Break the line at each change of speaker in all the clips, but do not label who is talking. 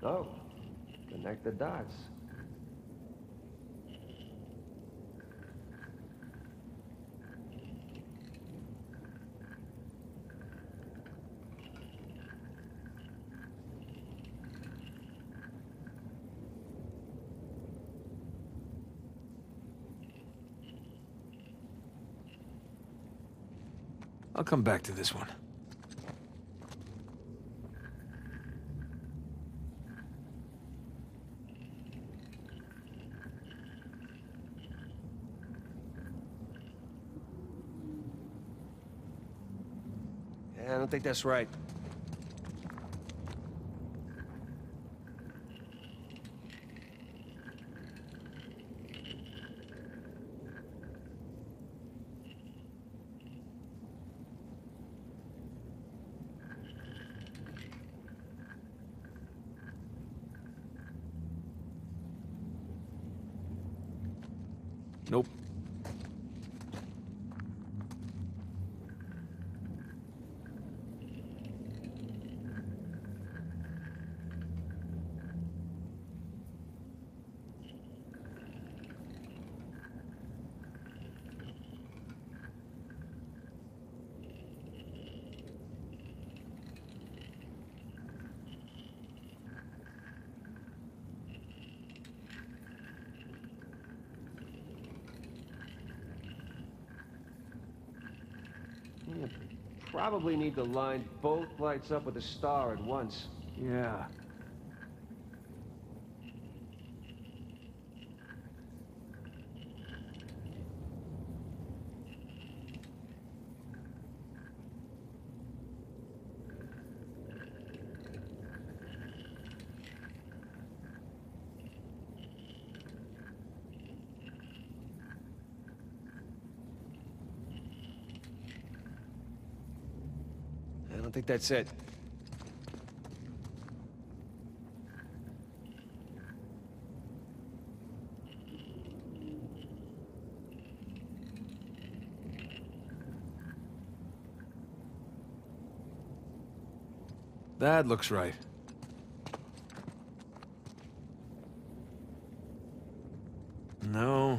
Oh, connect the dots.
I'll come back to this one.
Yeah, I don't think that's right.
Nope.
You probably need to line both lights up with a star at once.
Yeah.
I don't think that's it.
That looks right. No.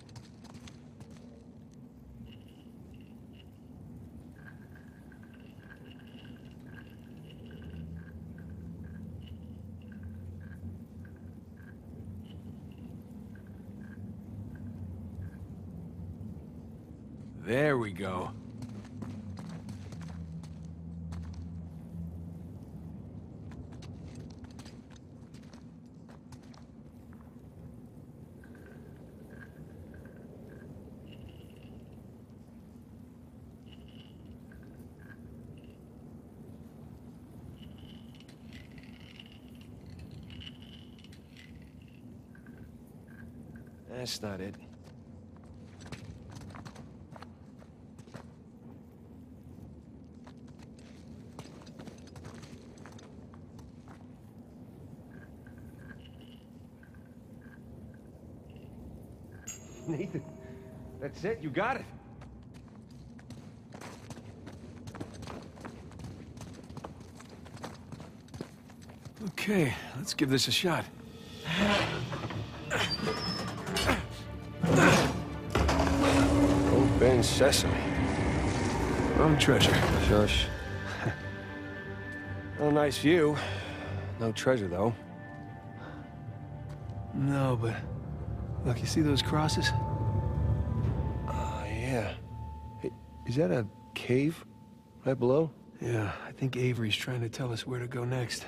There we go.
That's not it. Nathan, that's it. You got it.
Okay, let's give this a shot.
Open sesame.
Wrong treasure.
Shush. Well, nice view. No treasure, though.
No, but... Look, you see those crosses?
Yeah. Hey, is that a cave right below?
Yeah, I think Avery's trying to tell us where to go next.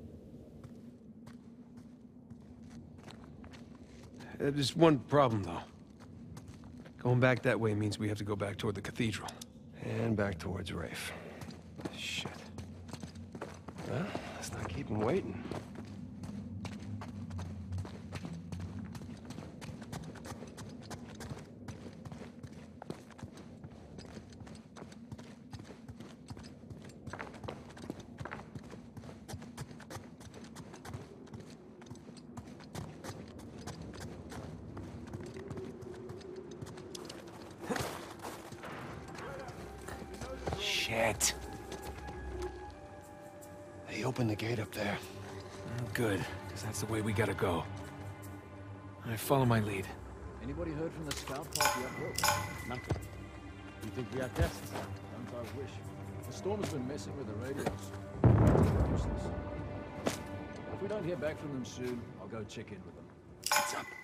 There's one problem, though. Going back that way means we have to go back toward the cathedral.
And back towards Rafe. Shit. Well, let's not keep him waiting. Shit. They opened the gate up there.
Well, Good, because that's the way we gotta go. I follow my lead.
Anybody heard from the scout party up here? Nothing. You think we are guests? Don't I wish. The storm has been messing with the radios. Useless. If we don't hear back from them soon, I'll go check in with them.
Heads up.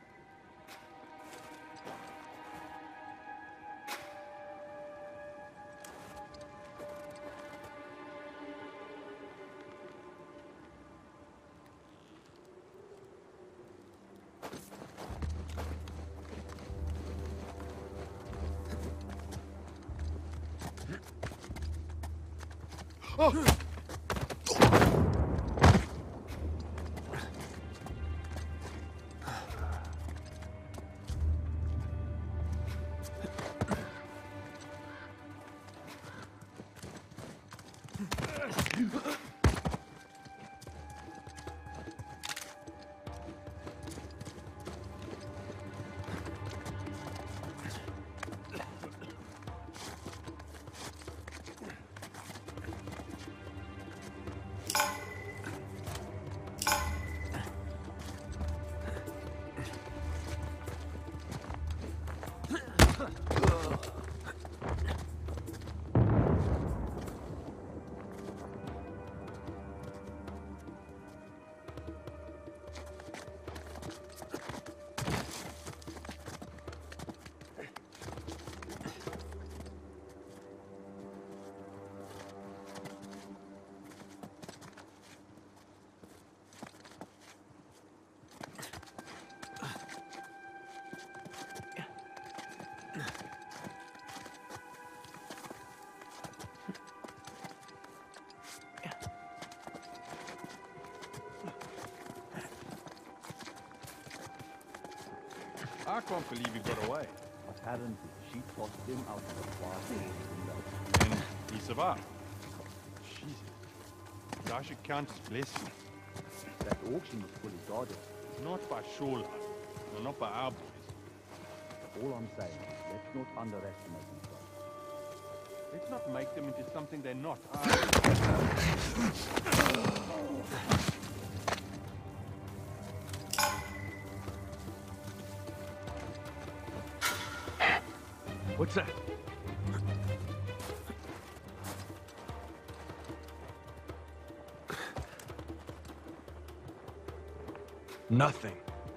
Oh!
I can't believe he got away.
Apparently, she tossed him out of the bar.
And he survived. Jesus. I should count his blessings.
That auction was fully guarded.
Not by shoreline. No, not by our boys.
All I'm saying is, let's not underestimate themselves.
Let's not make them into something they're not.
What's that?
Nothing.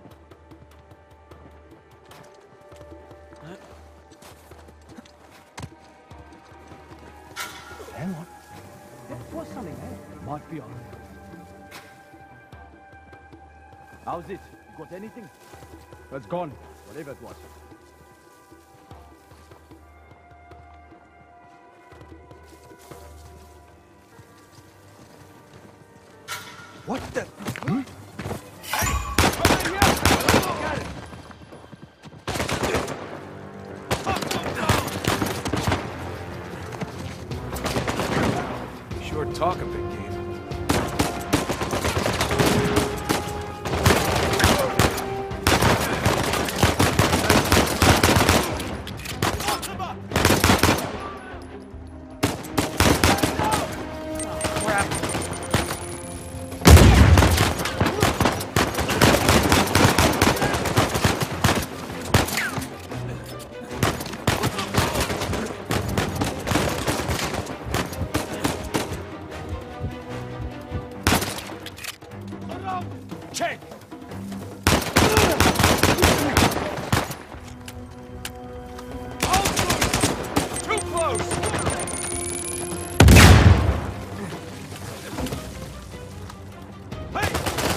Hang on. There was something there. Might be on. How's it? You got anything? It's gone. Whatever it was.
What the?
Hey! Over here! Got it!
Sure talk a big game.
Check! Too close! Hey!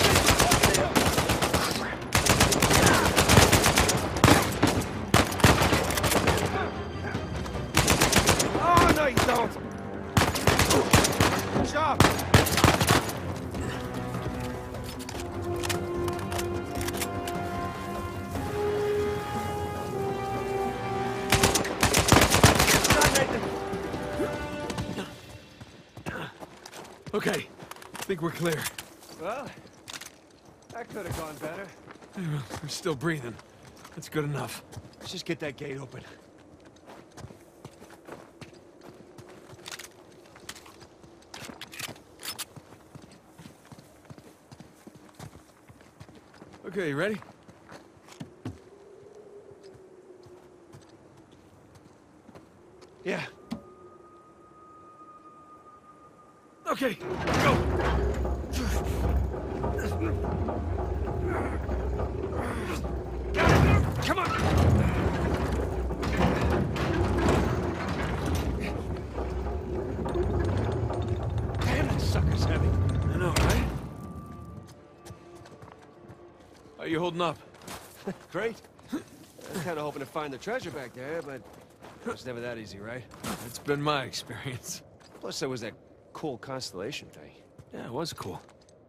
Oh, no, you don't!
Good job!
Okay, I think we're clear.
Well, that could have gone better.
We're still breathing. That's good enough.
Let's just get that gate open.
Okay, you ready?
Yeah.
Okay, go! Come on!
Damn, that sucker's heavy.
I know, right? How you holding up?
Great. I was kind of hoping to find the treasure back there, but it's never that easy, right?
It's been my experience.
Plus, there was that cool constellation thing.
Yeah, it was cool.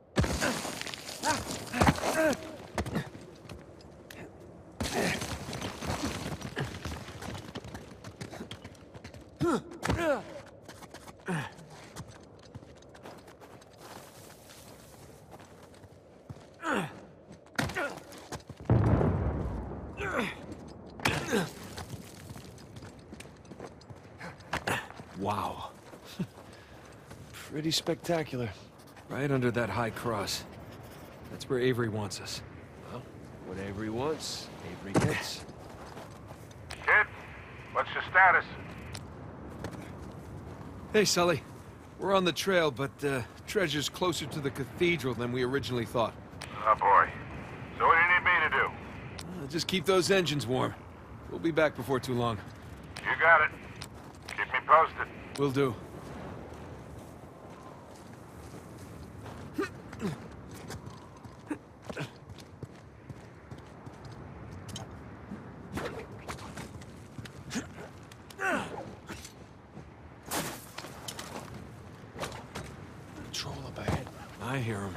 Wow.
Pretty spectacular.
Right under that high cross. That's where Avery wants us.
Well, what Avery wants, Avery gets.
Kid, what's your status?
Hey, Sully. We're on the trail, but treasure's closer to the cathedral than we originally thought.
Oh boy. So what do you need me to do?
Just keep those engines warm. We'll be back before too long.
You got it. Keep me posted.
Will do.
Patrol up ahead.
I hear him.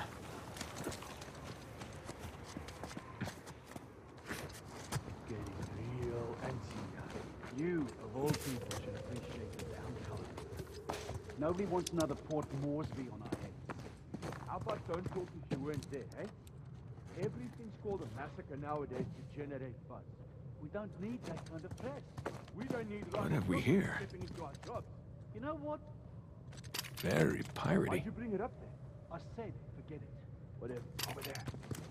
Getting real antsy. You, of all people, should appreciate the downtime. Nobody wants another Port Moresby on our heads. How about don't talk if you weren't there, eh? Everything's called a massacre nowadays to generate buzz. We don't need that kind of press. We don't need...
What have we here?
Stepping into our jobs. You know what?
Very piratey.
Why'd you bring it up then? I said, forget it. Whatever. Over there.